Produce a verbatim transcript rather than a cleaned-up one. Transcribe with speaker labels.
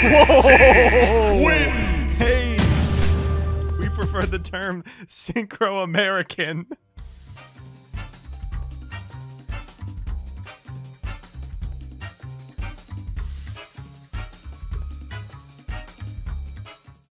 Speaker 1: Whoa!
Speaker 2: Wins.
Speaker 1: Hey, we prefer the term Synchro-American.